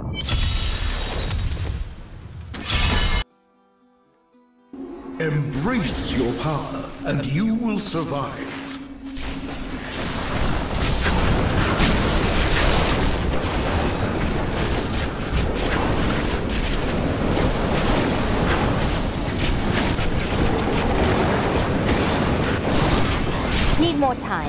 Embrace your power, and you will survive. Need more time.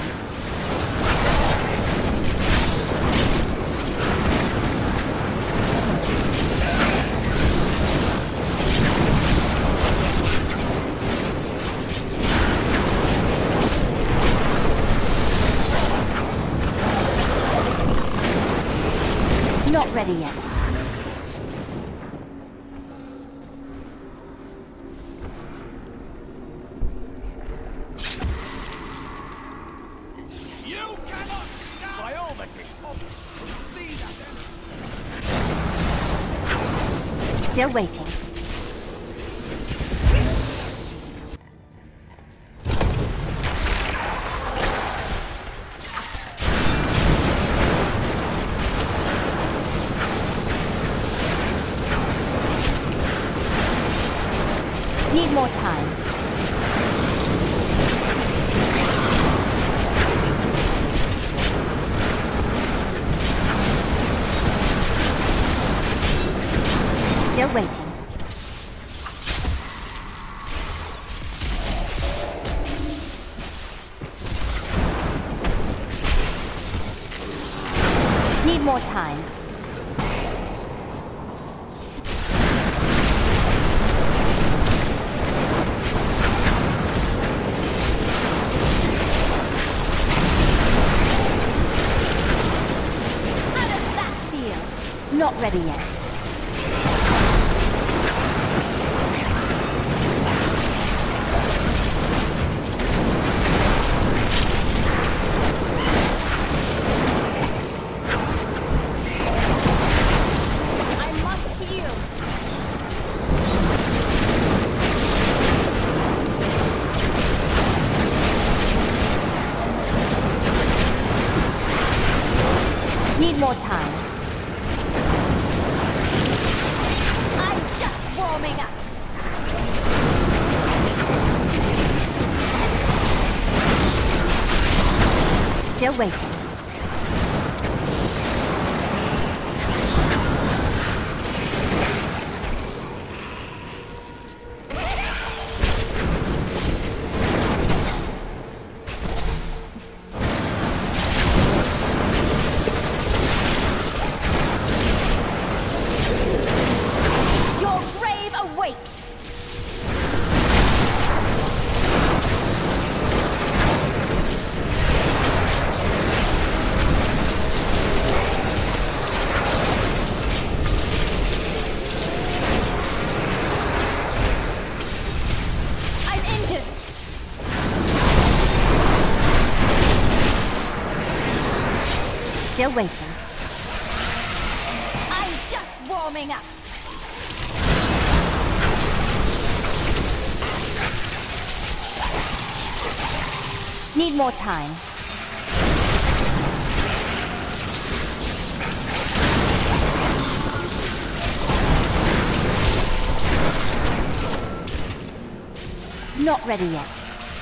Not ready yet. You cannot stop! By all that is possible. See that? Still waiting. Need more time. Still waiting. Need more time. Not ready yet. I must heal. Need more time. Warming up. Still waiting. Still waiting. I'm just warming up. Need more time. Not ready yet.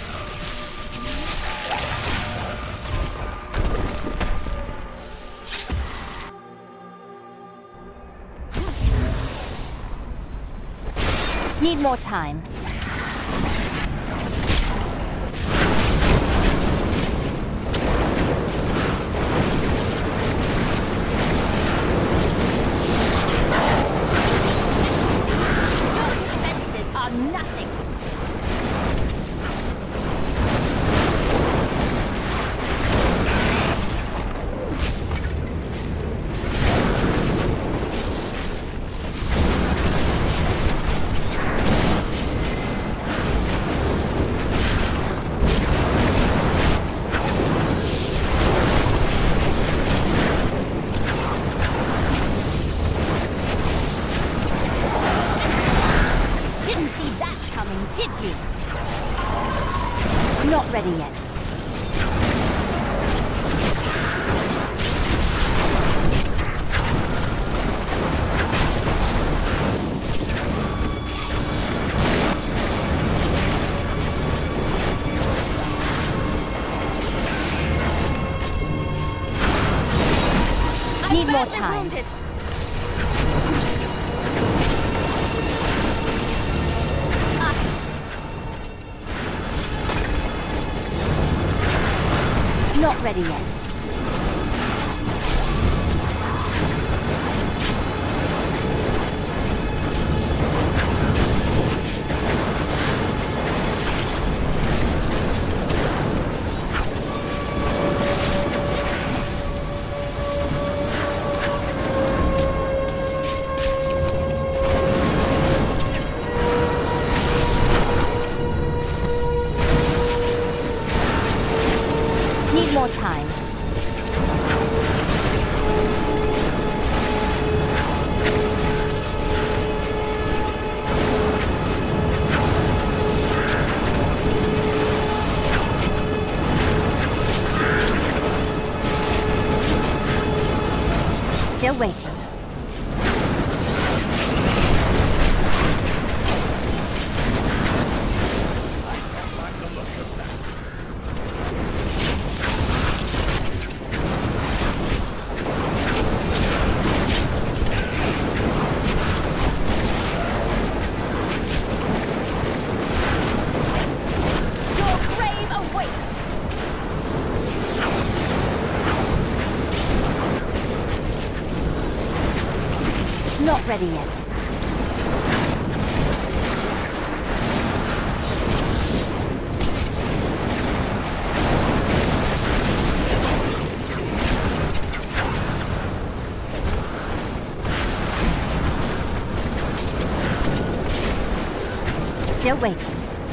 Need more time. Defenses are nothing. Did you? Not ready yet. Need more badly time. wounded. Not ready yet. Need more time. Still waiting. Your grave awaits. Not ready yet. Still waiting.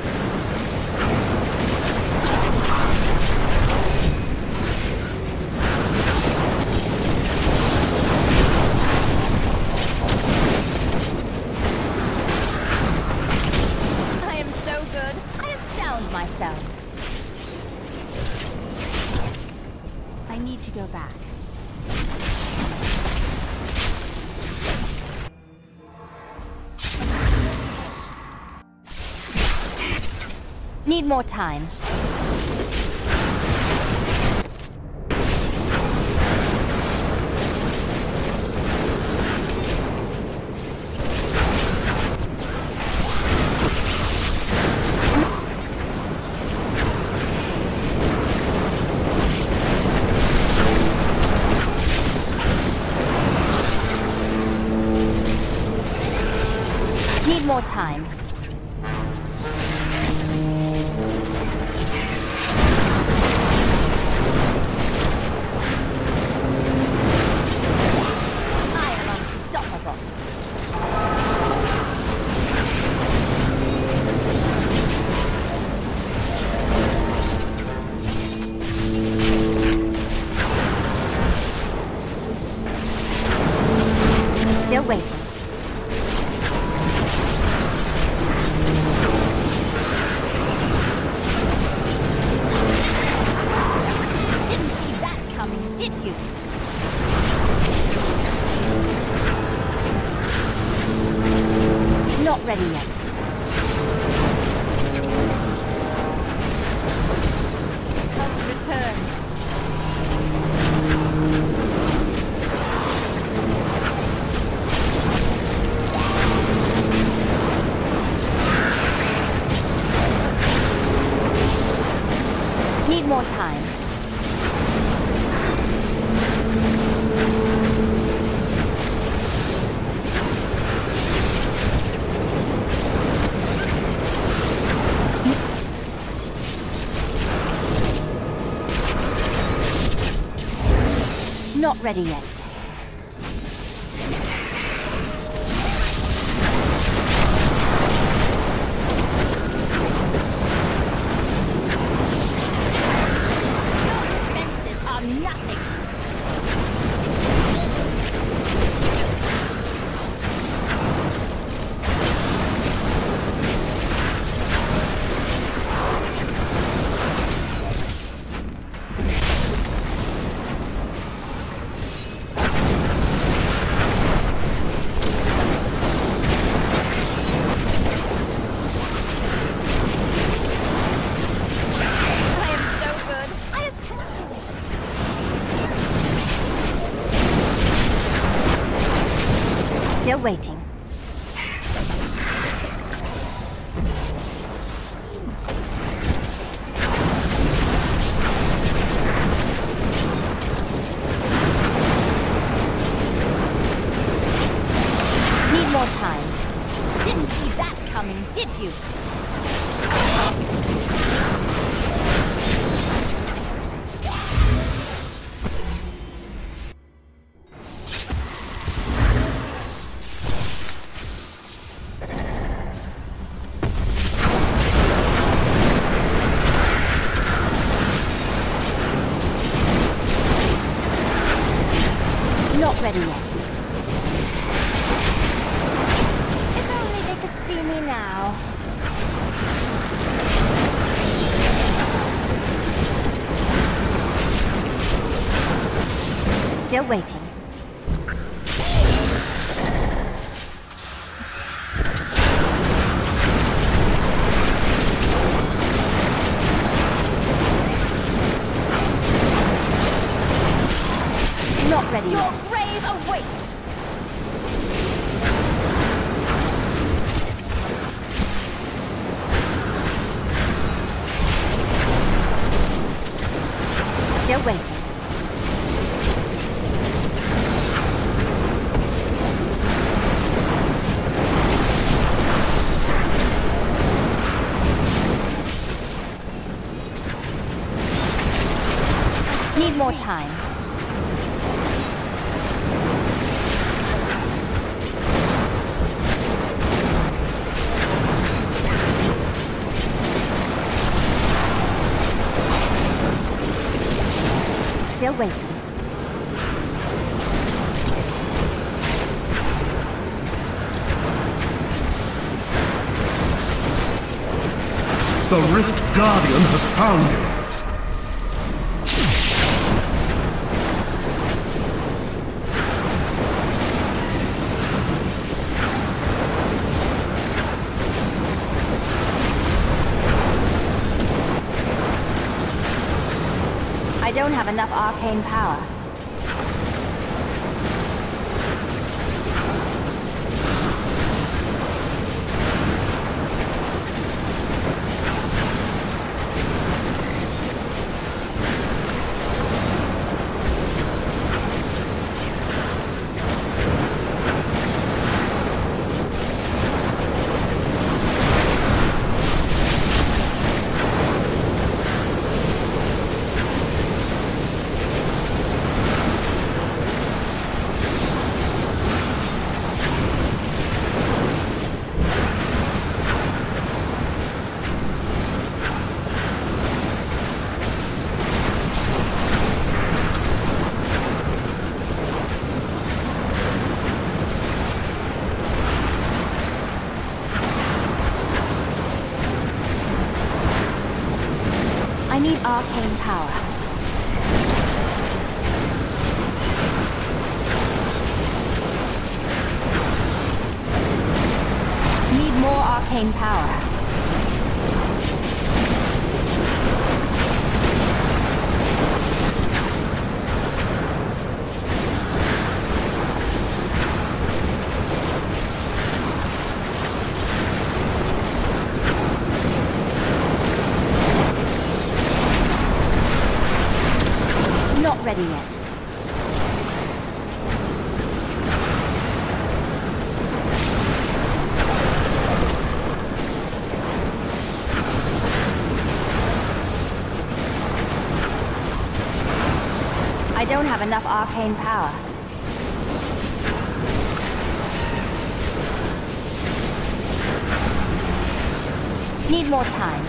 I am so good. I astound myself. I need to go back. Need more time. Need more time. I am unstoppable. Still waiting. Didn't see that coming, did you? Not ready yet. Cult returns. Need more time. Not ready yet. Defenses are nothing. Still waiting. Need more time. Didn't see that coming, did you? Not ready yet. If only they could see me now. Still waiting. Not ready Your yet. grave awaits! Still waiting. Need more time. Still waiting. The Rift Guardian has found you. I don't have enough arcane power. I need arcane power. Need more arcane power. Not ready yet. I don't have enough arcane power. Need more time.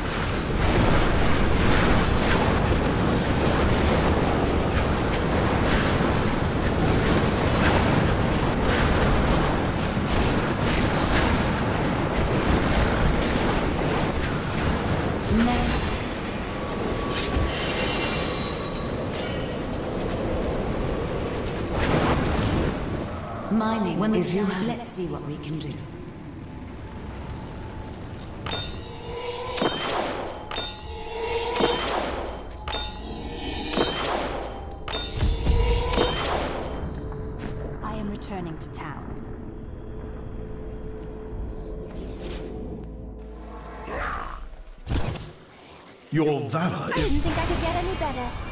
Mining when if you have, let's see what we can do. I am returning to town. Your valor I didn't think I could get any better.